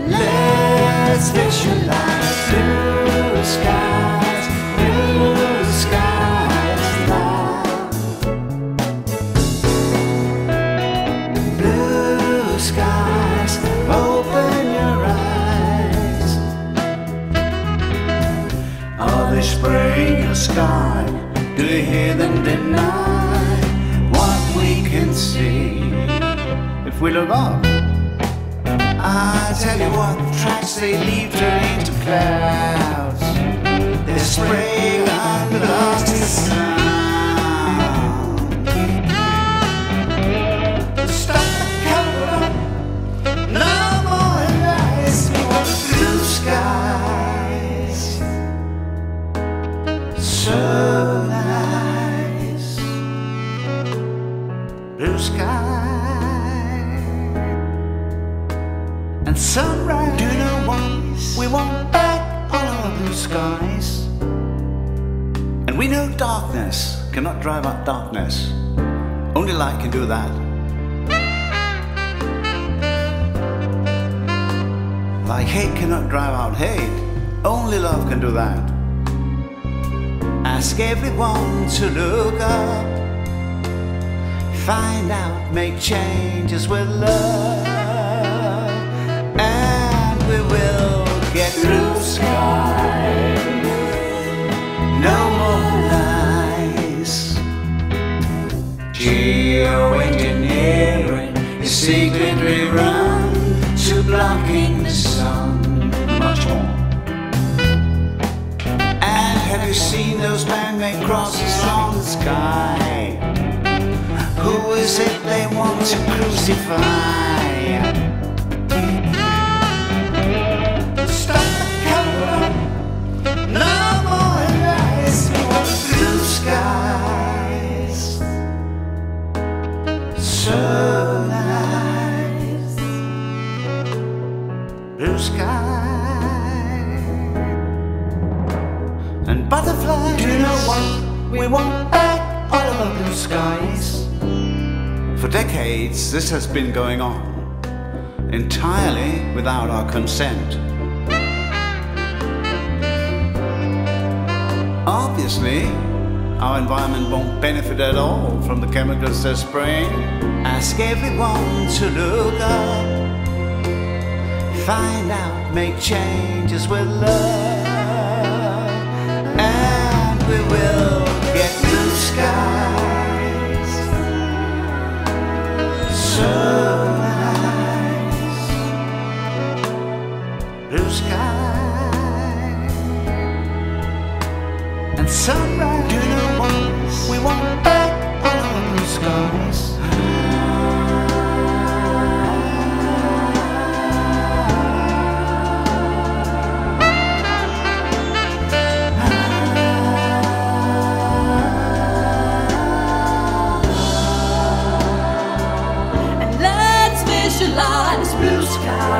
Let's visualize blue skies now. Blue skies, open your eyes. Are they spraying your sky? Do you hear them deny what we can see? If we look up, I tell you what, the tracks they leave turn into clouds. They're spraying on the lost in sound. Stop the camera, no more lies. We want blue skies, so nice. Blue skies and sunrise. Do you know what? We want back all our blue skies. And we know darkness cannot drive out darkness. Only light can do that. Like hate cannot drive out hate. Only love can do that. Ask everyone to look up. Find out, make changes with love. And we will get blue skies. No more lies. Geoengineering is secretly run to blocking the sun. Much more. And have you seen those man-made crosses on the sky? Who is it they want to crucify? Stop the camera, no more lies. We want blue skies, so nice. Blue skies and butterflies. Do you know what? We want back all of our blue skies. For decades, this has been going on, entirely without our consent. Obviously, our environment won't benefit at all from the chemicals they're spraying. Ask everyone to look up. Find out, make changes with love. And we will get blue skies, so nice. Blue skies and sunrise. Do you know what? We want back all our blue skies. And let's visualize blue skies.